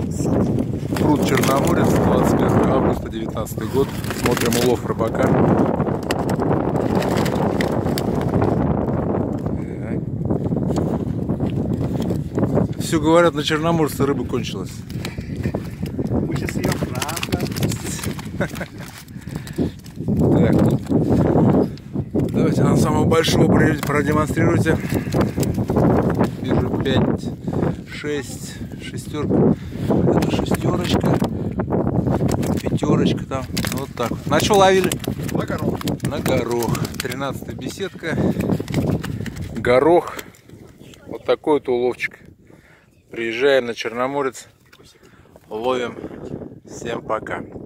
Пруд Черноморец, 21 августа 19 год. Смотрим улов рыбака. Все говорят, на Черноморце рыба кончилась. Мы сейчас ее правда. Так, давайте на самого большого продемонстрируйте. Вижу 5, 6, шестерка. Это шестерочка, пятерочка там. Вот так вот. На что ловили? На горох. На горох. 13-я беседка. Горох. Вот такой вот уловчик. Приезжаем на Черноморец. Ловим. Всем пока.